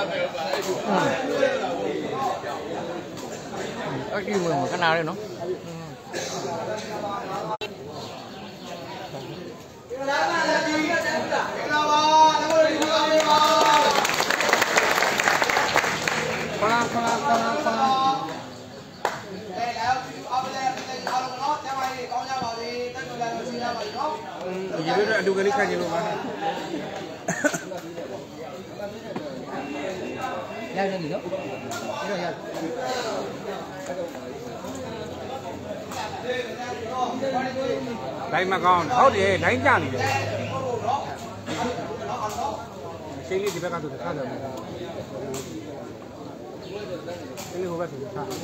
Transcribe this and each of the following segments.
Cái gì mà cái nào đây nó Aduh kali kan je lupa. Yang ni tu. Đánh mà còn tháo thì đánh chăng thì cái gì phải làm được khác rồi cái gì không phải được khác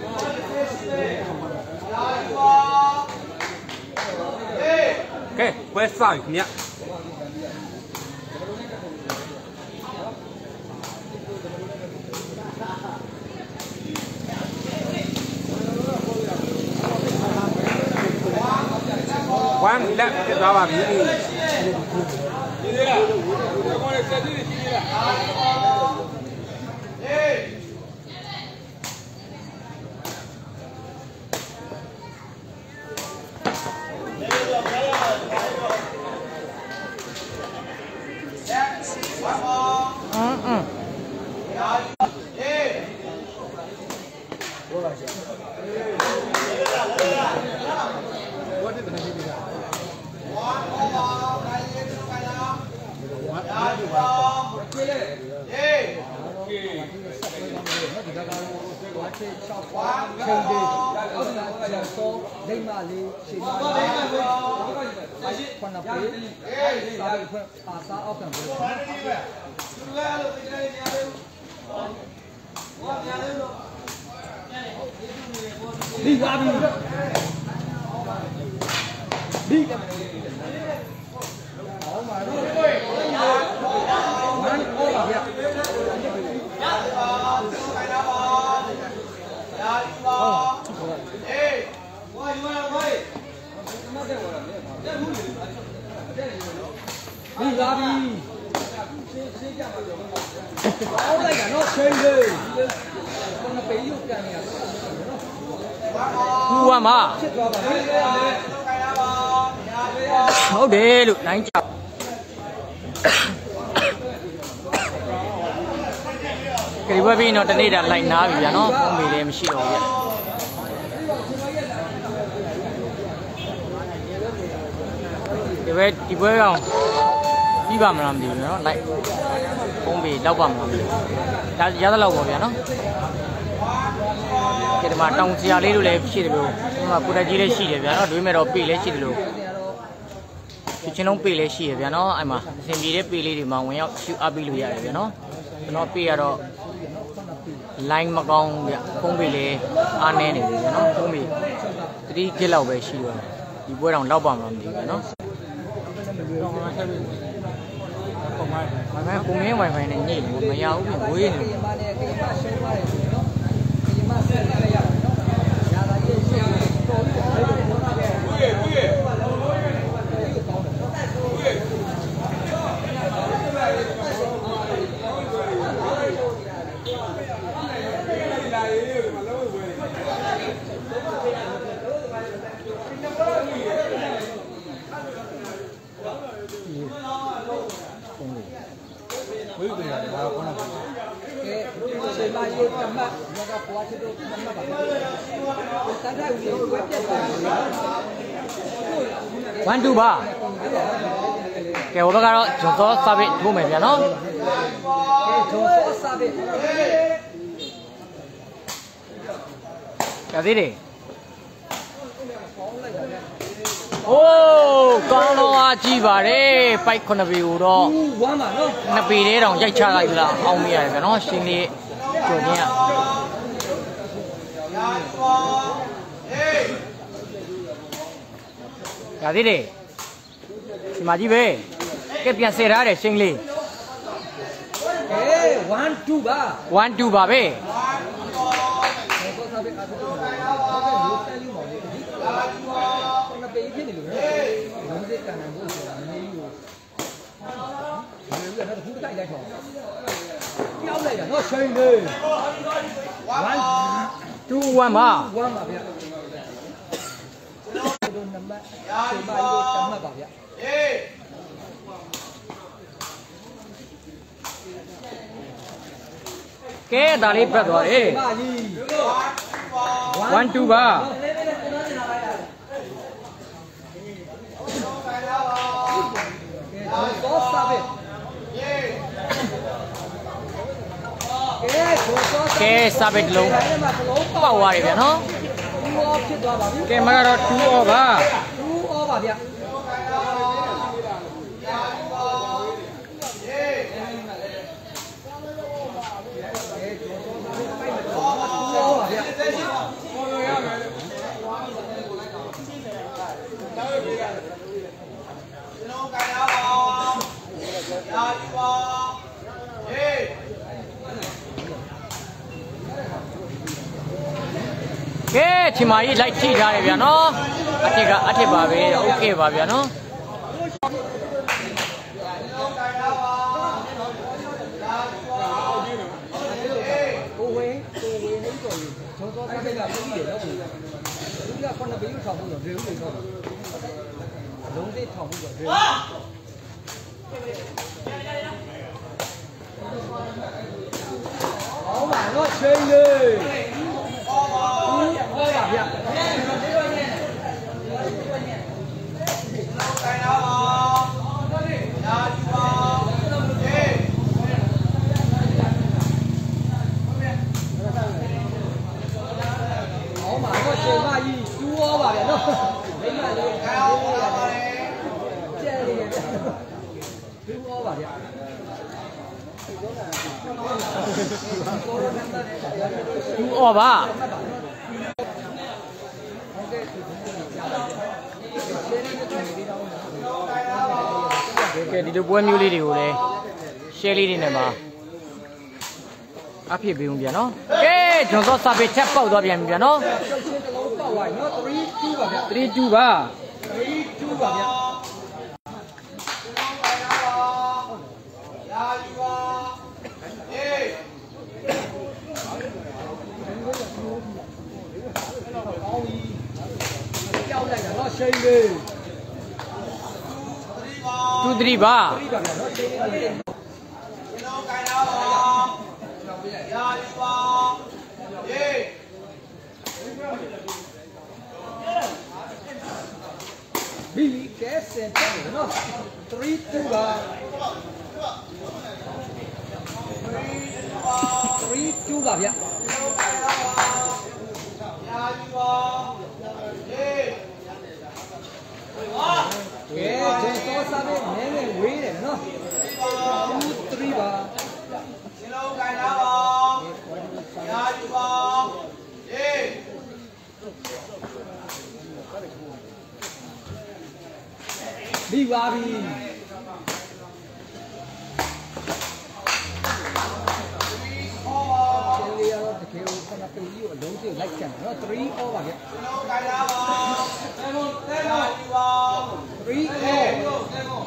ok quay sai nhé quán đã cái đó là cái gì đi qua đi đi đi ra đi có đây cả nó chơi rồi con nó bé yêu cả này cua mà không để được đánh chọc cái bữa vì nó đây là lạnh ná vì nó không bị đem xí đồ vậy cái bữa không đi vào mà làm gì nó lạnh không bị đau bầm làm gì giá lâu rồi vậy nó cái mà trong xe lấy được xí được mà cụ thể chỉ lấy xí được nó đuổi mày rồi bị lấy xí được cái chân ông bị lấy xí được nó ai mà xem gì đấy bị lấy thì mà người nhau chịu áp bị lừa vậy nó bị rồi lạnh mà còn không bị lấy ăn này nó không bị thì cái lâu về xí rồi thì bữa đồng đau bầm làm gì nó mày cũng nghe mày này nhỉ mày giao cũng vui này One two ba, cái hôm đó chúng tôi sao bị thua mày vậy nó? Cái gì đi? Ô, con nó chi vào đấy, bay con nó bị uro, nó bị đấy đồng chạy cha lại là ông mày cái nó xin đi chỗ nhẹ. Cái gì đi? Mà gì về? Cái tiền xe ra để xin đi. One two ba về. ပြောင်းလိုက်တာနော်ချိန်လေး 2-1 1 ပါ 1ပါဗျာတို့နံပါတ်ချိန်ပါတို့တတ်မှတ်ပါဗျာကဲဒါလေးပတ်သွားတယ်1-2ပါတော့စားပဲကဲစာပစ်လုံးပေါက်သွားတယ်ဗျာနော် 2 off ဖြစ်သွားပါပြီကဲမကတော့2 off ပါ 2 off ပါဗျာကဲချီမာကြီးလိုက်ထိထားတယ်ဗျာနော်အထစ်ပါပဲโอเคပါဗျာနော်ကိုဝင်းနေတော့ကျော်စောစားတဲ့ကပြည်တယ်နော်လူကခုနဘေးထောင်ဖို့တော့ဒေဦးလေးတော့လုံးသေးထောင်ဖို့တော့ဒေဦးအောင်ပါတော့ချိန်လေးဟုတ်ပါဗျာချိန်မကြီး2 off ပါဗျာနော်မိမလေးကျဲလေး2 off ပါဗျာ 2 off ပါကဲဒီလိုပွဲမျိုးလေးတွေကိုလည်း share လေးတွေနဲ့မှာအဖြစ်ပေးဦးဗျာနော်ကဲဂျွန်စောစာပေချက်ပေါက်သွားပြန်ပြီဗျာနော်ချုပ်ချင်းတစ်လုံးပေါက်သွားပြီနော်3-2ပါဗျာ 3-2ပါ 3-2ပါဗျာကြောက်လိုက်တာနော်ရှိန်လေး 2-3ပါ 3ပါဗျာနော်ရှိန်လေးဘီကဲစင်တယ်နော်3-2ပါ3-2ပါဗျာကဲဂျန်စောစားတဲ့နည်းနည်းဝေးတယ်နော်2-3ပါရှင်လုံးခိုင်လာပါရာယူပါပြီးပါပြီလေးရတော့တကယ်ကိုခဏပေးပြီးအလုံးကြီးလိုက်ချင်တယ်နော်3 off ပါဗျာကျွန်တော်ခိုင်လာပါ3 off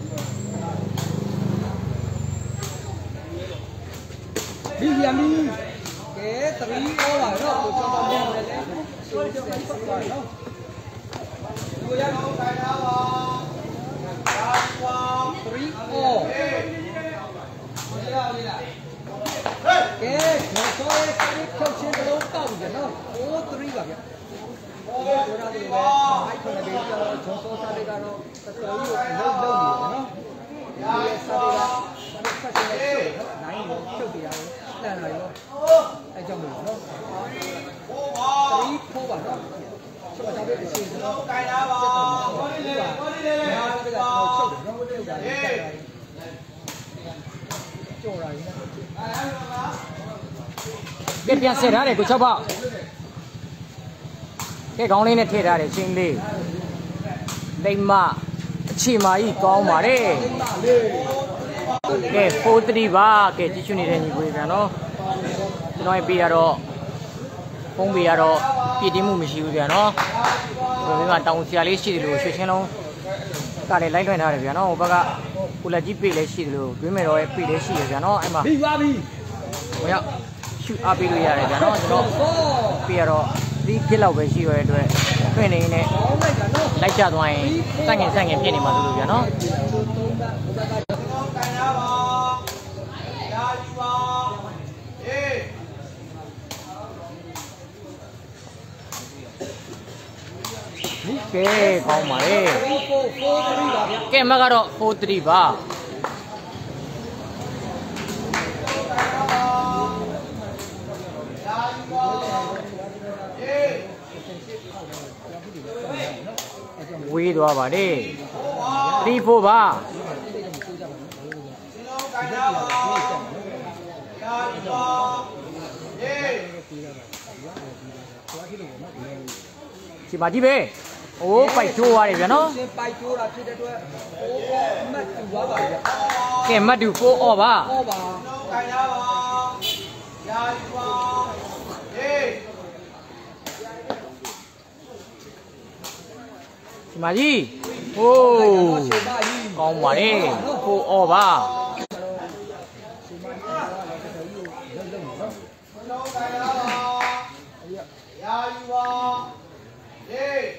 ပြီးပြန်ပြီကဲ3 off ပါတော့ကိုကျွန်တော်မြင်တယ်လေဆိုတော့ဆက်ပါနော်ကိုရအောင်ခိုင်လာပါ3 offကဲကျွန်တော်ရဲ့စရိတ်ထုတ်ချင်းတစ်လုံးပေါက်တယ်နော်3ပါဗျာပြောရတယ်လေအိုက်ခွန်လေးကတော့ကျွန်တော်စားတဲ့ကတော့တော်တော်ကြီးကိုလုံးလုံးနေတယ်နော်ဒီစားတဲ့ကဆက်ချက်နဲ့ချုပ်နော်နိုင်ရင်ချုပ်ပြရတယ်တန်လာရောအဲကြောင့်မို့နော်3 4ပါနော်ကျွန်တော်တို့အစီအစဉ်တော့ကိုင်လာပါဟောဒီလေနောက်တစ်ခါတော့ချုပ်တယ်နော်ချုပ်တာလေးတက်လာကြော်လာရင်ကဲပြန်ဆက်ထားတယ်ကို6ပေါက်ကဲခေါင်းလေးနဲ့ထည့်ထားတယ်ချင်းလေးလိမ္မအခြေမာကြီးကောင်းပါတယ်ကဲ4-3ပါကဲကြည့်ချွနေတဲ့ညီကိုပြန်နော်ကျွန်တော်ပေးရတော့ဖုံးပေးရတော့ပြည့်တင်းမှုမရှိဘူးပြန်နော်ဒီမှာတောင်ဆရာလေးရှိတယ်လို့ရွှေချင်းလုံးကလည်းလိုက်လွှင့်ထားတယ်ပြန်နော်ဟိုဘက်ကကိုလက်ကြီးပေးလည်းရှိတယ်လို့တွင်းမဲ့တော့ပေးလည်းရှိတယ်ပြန်နော်အဲ့မှာပြီးပါပြီဝင်ရောက်ရှူအားပေးလို့ရတယ်ဗျာနော်ကျွန်တော်ပြီးတော့ဒီခစ်လောက်ပဲရှိရတဲ့အတွက်တွင်နေနဲ့လိုက်ချသွားရင်စန့်ငင်ဖြစ်နေမှာလို့ဗျာနော်ကဲကောင်းပါလေကဲမကတော့4-3ပါဝေးသွားပါလေ3-4ပါဒီမှာကြည့်ပဲโอ้ပိုက်ထိုးသွားတယ်ဗျာနော်ပိုက်ထိုးတာဖြစ်တဲ့အတွက်ဟိုမတ်တူသွားပါဗျာကဲမတ်တူ4အော်ပါအော်ပါခိုင်ရပါရာဒီပါဟေးဒီမှာကြီးဟိုးကောင်းပါလေ4အော်ပါရာဒီပါဟေး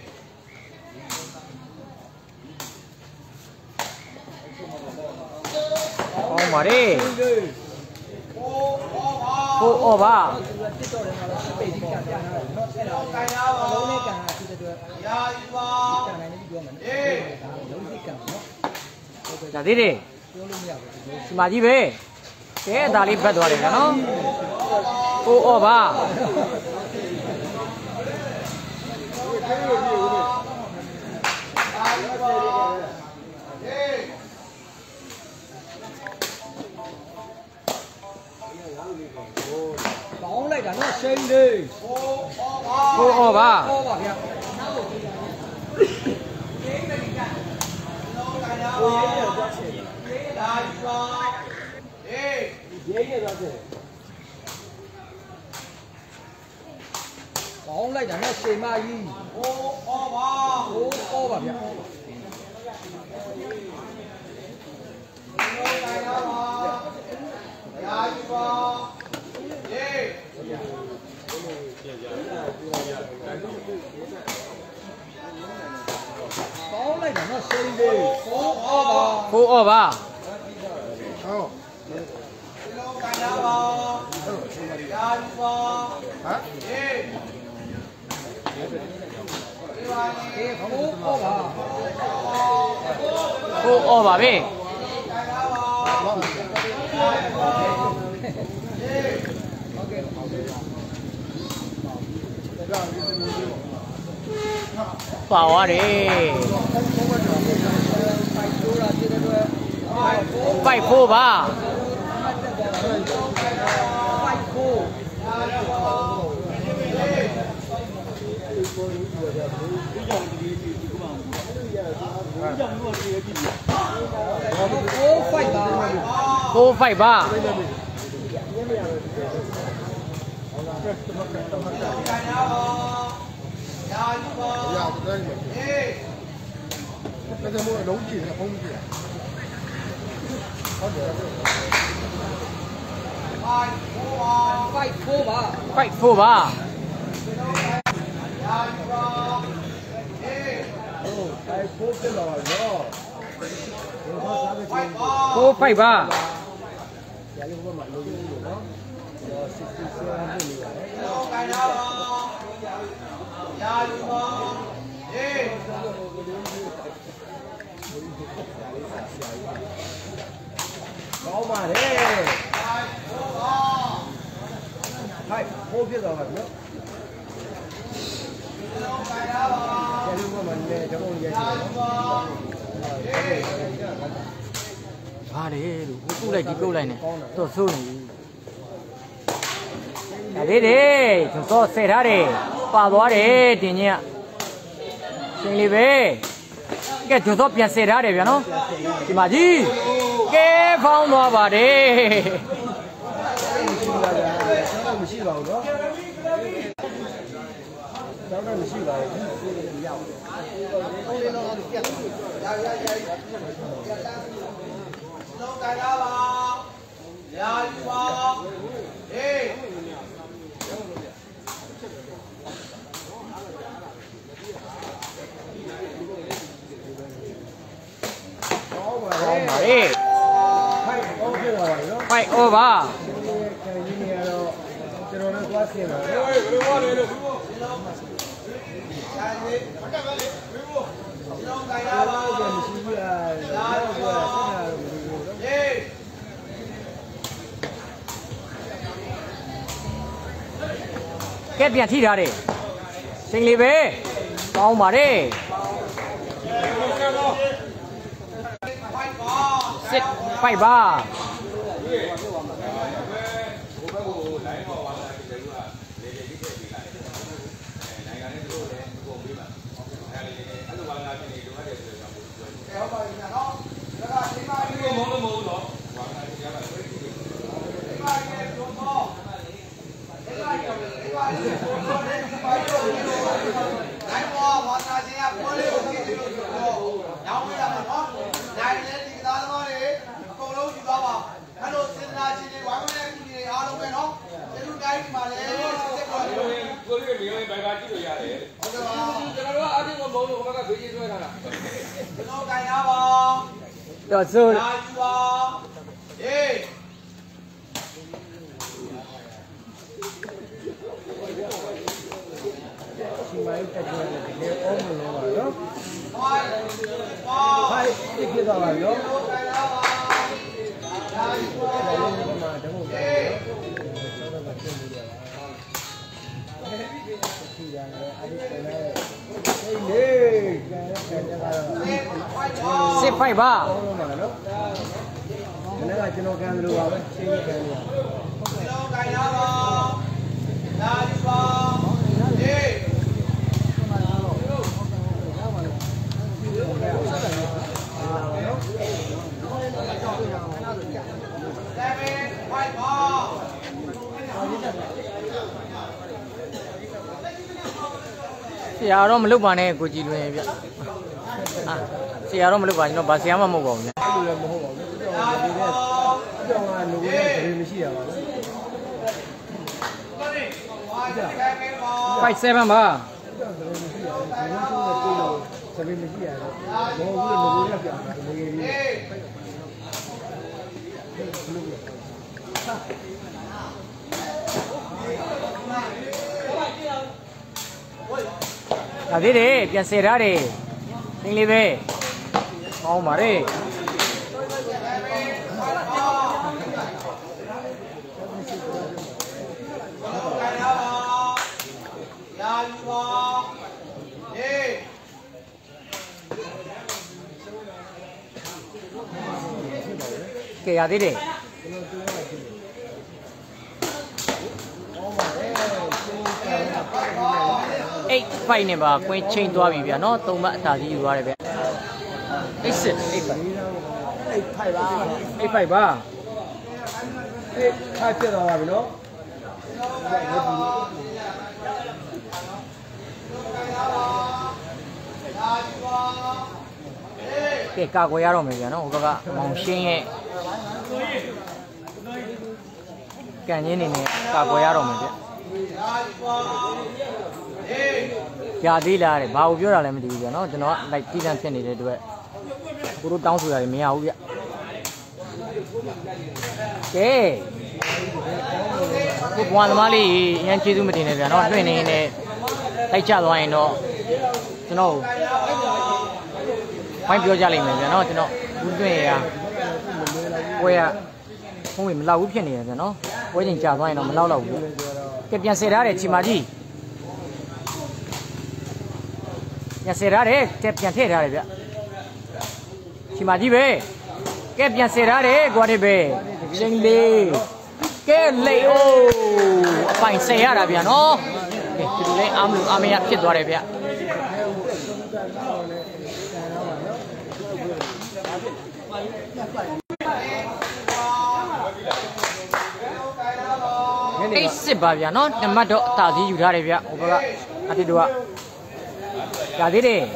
ကောင်းပါလေ4အော်ပါတစ်တော့တယ်နော်ပိတ်ပြီးကန်ပြန်လာတော့အဲ့ဒါကန်ရပါလုံးနဲ့ကန်တာဖြစ်တဲ့အတွက်ရာဒီပါကန်နိုင်နေပြီးပြောမယ်နော်ဒါလုံးစိတ်ကန်နော်ဒါသေးတယ်ပြောလို့မရဘူးဒီမှာကြီးပဲကဲအသာလေးဘတ်သွားတယ်နော်4အော်ပါကောင်းလိုက်တာနော်ရှိန်လေး 4အော်ပါဟောပါဗျာကိုရေးရတော့ချက်ရာဒီပါဟေးရေးရတော့ချက်ကောင်းလိုက်တာနော်ရှင်မကြီးအော်ပါဟောပါဗျာရာဒီပါဟေးကောင်းလိုက်တာနော်ရှိန်လေး 4အော်ပါဟုတ်ခိုင်ရပါရာဒီပါဟမ်ဟေးအေးခေါင်းပေါ်ပါ 4အော်ပါပဲပါသွားတယ်ပိုက်4ပါ4-5ပါရာဒီပါရာဒီတိုင်းဟေးဒါကမို့လုံးကြည့်နေဖုံးကြည့်ဟုတ်တယ် 5-4ပါ 5-4ပါရာဒီပါဟေး 5-4ပြလာရော 4-5ပါရာလေးဘက်မှာလုံးကြီးလို့နော်67ဖြစ်နေပါတယ်ခိုင်ရပါရာဒီပါဟေးကောင်းပါတယ်ဖိုးဖြစ်သွားပါပြီနော်ခိုင်ရပါရာလေးဘက်မှာလည်းကျွန်တော်ရိုက်တယ်နော်ဘာလဲလို့ကုတ်လိုက်ဒီကုတ်လိုက်နေတော့ဆိုးနေပြီဒါလေးတယ်ကျွန်တော်ဆယ်ထားတယ်ပါသွားတယ်တင်ကြီးကရှင်လေးပဲကဲကျွန်တော်ပြန်ဆယ်ထားတယ်ဗျာနော်ဒီမှာကြီးကဲဖောင်းသွားပါတယ်မရှိပါဘူးနော်တော့မရှိပါဘူးရောက်ဟိုလေးတော့ပြတ်ရလုံးကြရပါရာဒီပါ Fight over. Kết điện thi ra đi. Sinh lý về. Cao mà đi. Sit fight ba. Rồi rồi. Sit fight ba. Xì áo đó mà lúc mà này cô chị luôn vậy. Xì áo đó mà lúc mà nó bà xé mà một vòng nhá. Fight 7 ba. Đi đi,ပြန်စေra đi. Sinh lý về. Mau mà đi. Kìa đi đi. Eight fight này bà quên chain tua bị vậy nó tông bạn thả gì vào đây vậy. Eight fight ba. Eight fight đó là nó. Cái cá quay rồi mấy vậy nó có cái mỏng xinh ấy. Cái này này cá quay rồi mấy vậy. Dạ đi là đấy, bao nhiêu là làm gì vậy nó cho nó lại tí năng tiền này đấy, cô đốt đóng rồi mình ao vậy. Cái, cô quan mà đi, anh chỉ dùng một tí này vậy nó, cái này tay chặt rồi nó, cho nó, phải biểu ra liền vậy nó, cho nó, đúng cái à, quay à, không phải mình lau cái này vậy nó, quay chỉnh chặt rồi nó mình lau cái tiền xe ra để chỉ mà gì. Nhà xe ra đấy, chép tiền thế ra đấy vậy. Chỉ mà gì vậy? Cái tiền xe ra đấy, qua đây về. Sinh đi. Cái lấy ô, phải xe ra vậy nó. Cái lấy am nhạc chết rồi vậy. Cái xếp vào vậy nó, nằm mắt đó tạo gì ra đấy vậy. Ủa bà, anh đi đùa. Dạ đi đi.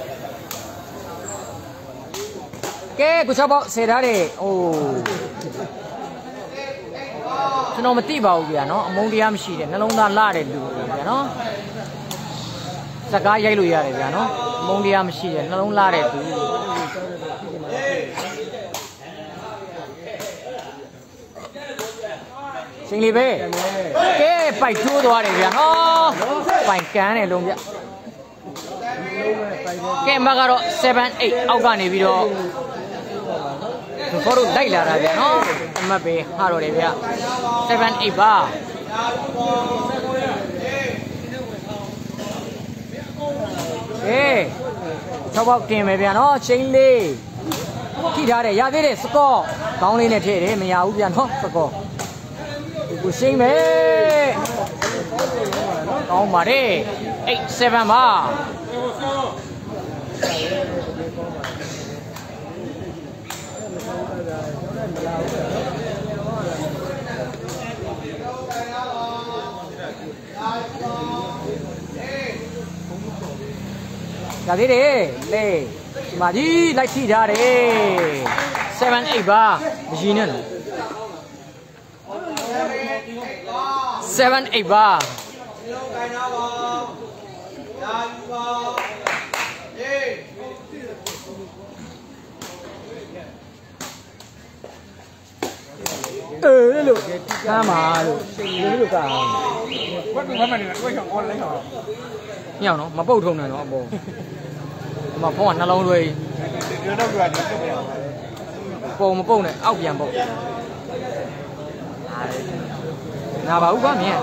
Cái của cháu bọ xe ra đi. Ồ. ကျွန်တော်မသိပါဘူးဗျာနော်အမုန်းတရားမရှိတဲ့နှလုံးသားလှတဲ့လူဗျာနော်စကားရိုက်လို့ရတယ်ဗျာနော်အမုန်းတရားမရှိတဲ့နှလုံးလှတဲ့သူရှင်လေးပဲကဲပိုက်ထိုးသွားတယ်ဗျာနော်ပိုက်ကန်းတယ်လုံးဗျကဲမကတော့7 8အောက်ကနေပြီးတော့ခေါ်တော့လိုက်လာတာဗျာနော်အမှတ်ပဲဟာတော့တယ်ဗျ7 8ပါအေး6ပေါက်တင်မယ်ဗျာနော်ချိန်လေးထိထားတယ်ရသေးတယ်စကော့ကောင်းလေးနဲ့ထည့်တယ်မရဘူးဗျာနော်စကော့ကိုချိန်မယ်ကောင်းပါတယ်8 7ပါရသေးတယ်လေဒီမှာကြီးလိုက်ထိထားတယ်7 8ပါမကြီးနဲ့နော်7 8ပါလို့ကားမှာလို့လို့ကားဘယ်မှာနေလဲဝိုင်းချောင်းအော်လိုက်ချောင်းညောင်းနော်မပုတ်ထုံနဲ့နော်အပေါ်ဒီမှာဖုန်းကနှလုံးသွေးဒီတော့ကပုံမပုတ်နဲ့အောက်ပြန်ပုတ်နာပါဘူးကွာမြင်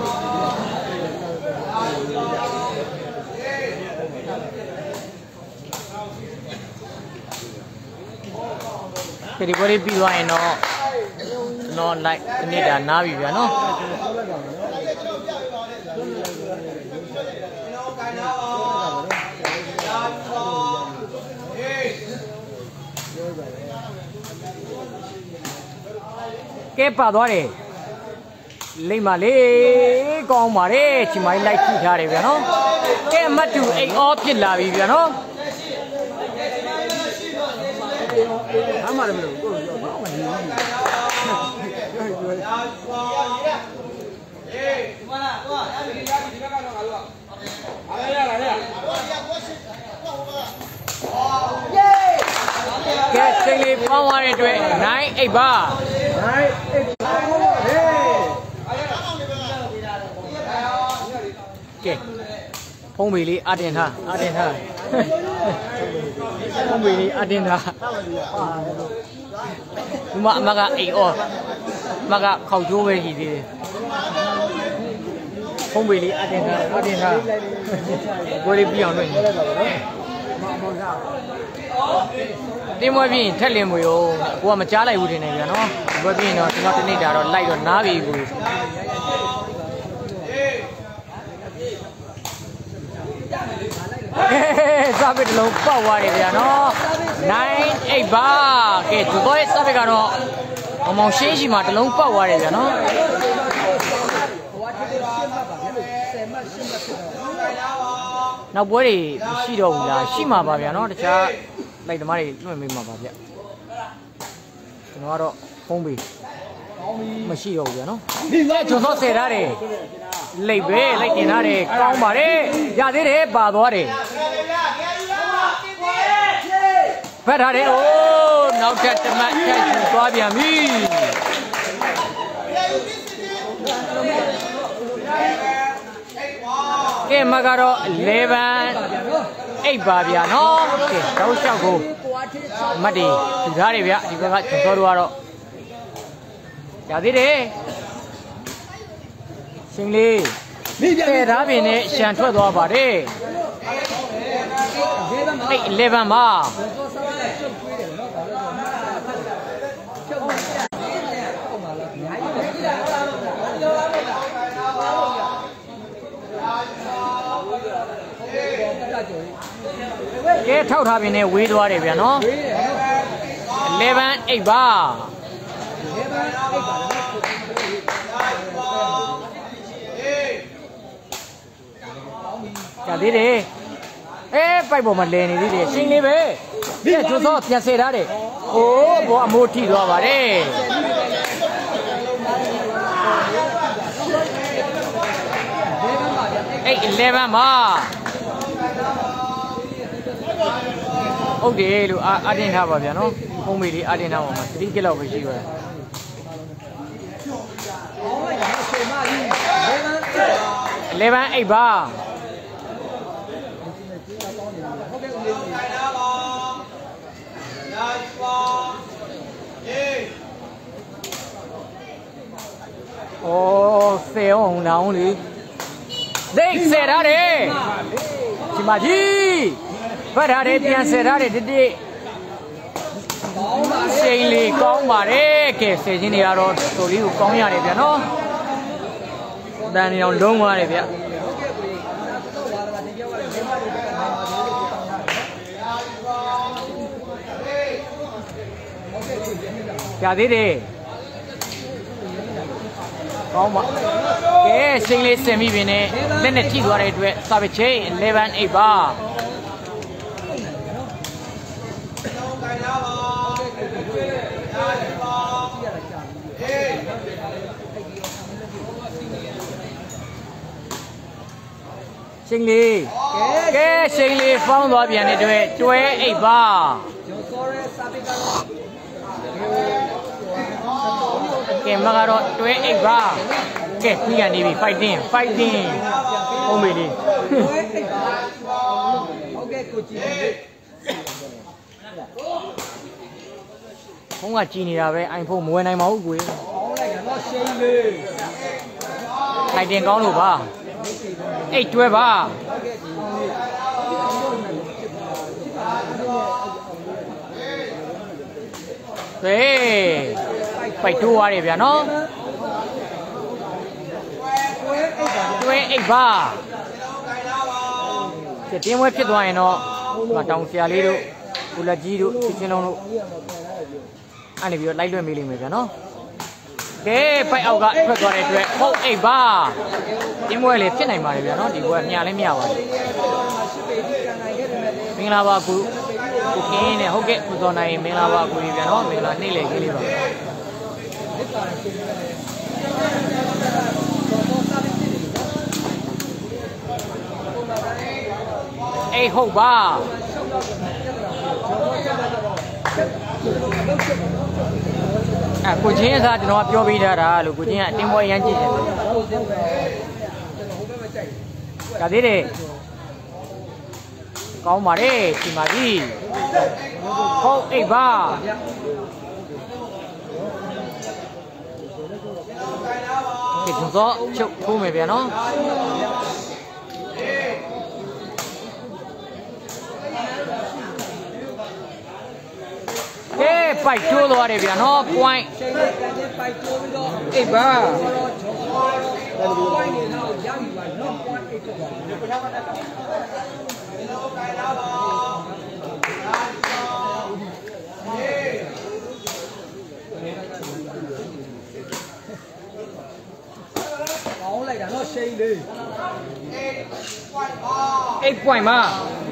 ဒီပွဲလေးပြီးသွားရင်တော့လိုက်နေတာနားပြီဗျာနော်ကဲပါသွားတယ်လိမ့်ပါလေကောင်းပါတယ်ချီမိုင်းလိုက်ထိထားတယ်ဗျာနော်ကဲမတ်တူအိမ်အောဖြစ်လာပြီဗျာနော်အမှန်တယ်မလို့ကိုယ်တော့မနေဘူးကဲစိတ်လေးပေါင်းသွားတဲ့အတွက်9 8ပါကဲဖုံးပေလေးအတင်ထားဖုံးပေလေးအတင်ထားဒီမှာအမကအိမ်အော်မကခောက်ကျိုးပဲရှိသေးတယ်ဖုံးပေလေးအတင်ထားကိုလေးပြအောင်လုပ်ရင်တင်းမွေးပြီးထက်လင်းမွေရောကိုကမကြားလိုက်ဘူးတင်နေပြန်နော်ဘွေးပြီးတော့ကျွန်တော်တနေ့တာတော့လိုက်တော့နားပြီကိုစားပစ်တလုံးပေါက်သွားတယ်ဗျာနော်9 8ပါကဲဒီတော့စားပစ်ကတော့အမောင်ရှင်းရှိမှာတလုံးပေါက်သွားတယ်ဗျာနော်နောက်ပွဲတွေမရှိတော့ဘူးလားရှိမှာပါဗျာနော်တခြားလိုက်သမားတွေလွှင့်ပေးမှာပါဗျကျွန်တော်ကတော့ဖုံးပေးမရှိတော့ဘူးဗျာနော်ကျွန်တော်ဆယ်ထားတယ်လိတ်ပဲလိုက်တင်ထားတယ်ကောင်းပါတယ်ရသေးတယ်ပါသွားတယ်ဖတ်ထားတယ်အိုးနောက်ထပ်တမတ်ထက်ယူသွားပြန်ပြီကဲမကတော့11 8ပါဗျာနော်ကဲတောက်လျှောက်ကိုမတ်တွေယူထားတယ်ဗျဒီဘက်ကကျွန်တော်တို့ကတော့ရသေးတယ်ရှင်လေးတဲ့သားပင်နဲ့ရှန်ထွက်သွားပါတယ်11ပါကဲထောက်ထားပင်နဲ့ဝေးသွားတယ်ဗျာနော်11 8ပါကြသေးတယ်ပိုက်ပေါ်မှာလဲနေသေးတယ်ရှင်လေးပဲပြည့်ကျိုးစောပြန်စေထားတယ်အိုးဘောအမိုးထိသွားပါတယ် 11မှာဟုတ်တယ်လို့အတင်းထားပါဗျာနော်ဖုံးမေလေးအတင်းထားပါမှာ3ကီလောက်ပဲရှိပါတယ်11 8ပါ哦，塞红哪红哩？对，塞他的，起码去，把他的边塞他的弟弟，谁哩讲嘛的？给谁今天要手里有讲呀的边喏，但你要弄嘛的边。家弟弟。ကောင်းပါကဲစိန်လေးဆင်ပြီးပြီနဲ့လက်နဲ့ထိသွားတဲ့အတွက်စာပချင်း11 8ပါစိန်လေးကဲစိန်လေးဖောင်းသွားပြန်တဲ့အတွက်တွဲ8ပါကဲမကတော့တွဲ8ပါကဲပြီးကနေပြီ fighting ဟုတ်ပြီလေဟုတ်ကဲ့ကိုကြည့်ဖုန်းကကြည်နေတာပဲ iPhone မဝယ်နိုင်ပါဘူးကိုကောင်းလိုက်တာတော့ရှိန်လေး fighting ကောင်းလို့ပါ8တွဲပါဟေးပိုက်တိုးသွားတယ်ဗျာနော်တွဲ8ပါတင်းဝဲဖြစ်သွားရင်တော့တောင်ဆရာလေးတို့ကိုလက်ကြီးတို့ချစ်ချင်းလုံးတို့အဲ့နေပြီးတော့လိုက်လွှင့်မေးလိမ့်မယ်ဗျာနော်ကဲပိုက်အောက်ကထွက်သွားတဲ့အတွက်ဟုတ်8ပါတင်းဝဲလေးဖြစ်နိုင်ပါတယ်ဗျာနော်ဒီဘွဲမြလည်းမြပါတယ်မင်္ဂလာပါကိုခင်းနဲ့ဟုတ်ကဲ့ပူဇော်နိုင်မင်္ဂလာပါကိုကြီးဗျာနော်မင်္ဂလာနေ့လေကြီးလေးပါအေးဟုတ်ပါကိုချင်းစားကျွန်တော်ပြောပေးထားတာလို့ကိုချင်းကအတင်းပွဲရမ်းကြည့်တယ်ဒါသေးတယ်ကောင်းပါတယ်ဒီမှာကြီးဟုတ်8ပါဒီကတော့ချုပ်ထိုးမယ်ဗျာနော်ကဲပိုက်တိုးသွားတယ်ဗျာနော် point ပိုက်တိုးပြီးတော့8ပါpoint နေတော့ရပြီပါနော် point 8ထွက်သွားတယ်ကောင်းလိုက်တာနော်ရှိန်လေး8 point ပါ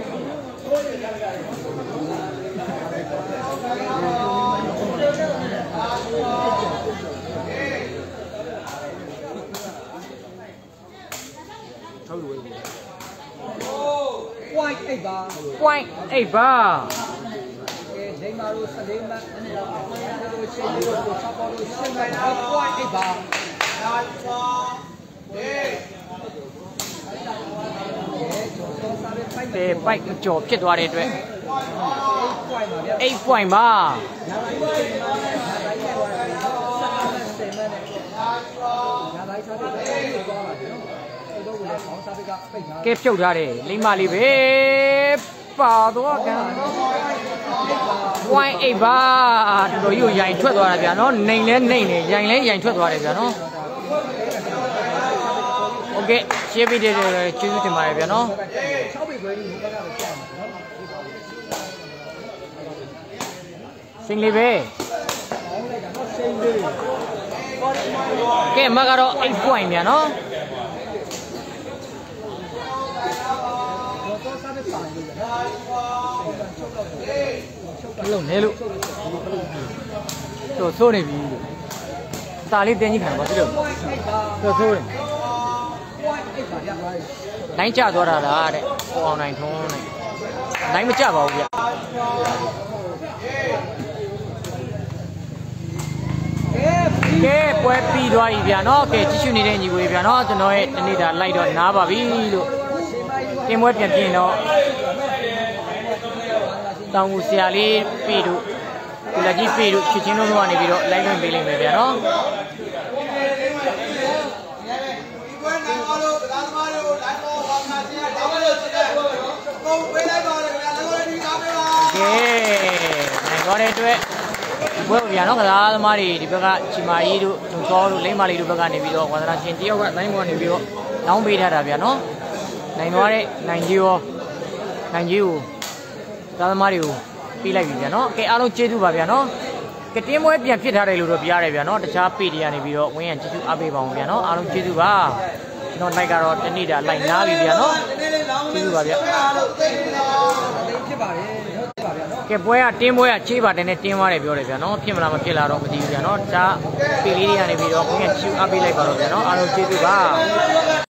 point 8ပါ point 8ပါကဲဒိမာရို14မှတ်တို့ရှိန်တို့ကိုဆောက်ပေါ်လို့ရှင်းလိုက်တာ point 8ပါပိုက်ကြော်ဖြစ်သွားတဲ့အတွက်8 point ပါကဲဖြုတ်ထားတယ်လိမ္မာလေးပဲပါသွားကံ point 8ပါတော်တော်ကြီးရိုင်ထွက်သွားတာဗျာနော်နှိမ်လဲနှိမ်နေရိုင်လဲရိုင်ထွက်သွားတယ်ဗျာနော်โอเคရှင်းပြီးတဲ့ကျေးဇူးတင်ပါတယ်ဗျာနော်စင်လေးပဲကဲမကတော့8 point ဗျာနော်လုံးနေလို့တော့ဆိုးနေပြီစာလေးတင်းကြီးခံပါပြီလို့တော့ဆိုးတယ်တိုင်းကျသွားတာလားတဲ့ကိုအောင်နိုင်ထုံးနဲ့တိုင်းမကျပါဘူးဗျကဲပွဲပြီးသွားပြီဗျာနော်ကဲကြည့်ရှုနေတဲ့ညီကိုဗျာနော်ကျွန်တော်ရဲ့တနေ့တာလိုက်တော့နားပါပြီလို့တင်ပွဲပြန်ပြင်တော့တောင်ကိုဆရာလေးပြီးတို့ဒီလက်ကြီးပြီးတို့ချစ်ချင်းလုံးကနေပြီးတော့လိုက်ခွင့်ပေးလိမ့်မယ်ဗျာနော်ကဲနိုင်သွားတဲ့အတွက်ဘွဲ့ဗျာနော်ကစားသမားတွေဒီဘက်ကချီမာကြီးတို့ထုံစောတို့လိမ့်မာလေးတို့ဘက်ကနေပြီးတော့ဝါသနာရှင်တယောက်ကတိုင်းပေါ်နေပြီးတော့တောင်းပေးထားတာဗျာနော်နိုင်သွားတဲ့နိုင်ကြီးရောနိုင်ကြီးကိုကစားသမားတွေကိုပြီးလိုက်ပြီဗျာနော်ကဲအားလုံးကျေးဇူးပါဗျာနော်ကတင်းပွဲပြန်ဖြစ်ထားတယ်လို့တော့ပြရတယ်ဗျာနော်တခြားပေတွေကနေပြီးတော့ဝင်းရကျေးဇူးအားပေးပါအောင်ဗျာနော်အားလုံးကျေးဇူးပါကျွန်တော်လိုက်ကတော့တနေ့တာလိုက်နားပြီဗျာနော်ကျေးဇူးပါဗျာဖြစ်ပါတယ်ဟုတ်ပါဗျာနော်ကဲပွဲကတင်းပွဲကချေးပါတယ်နဲ့တင်းသွားတယ်ပြောတယ်ဗျာနော်ဖြစ်မလားမဖြစ်လားတော့မသိဘူးဗျာနော်ဒါပေလေးတွေကနေပြီးတော့ဝင်းရကျေးဇူးအားပေးလိုက်ပါတော့ဗျာနော်အားလုံးကျေးဇူးပါ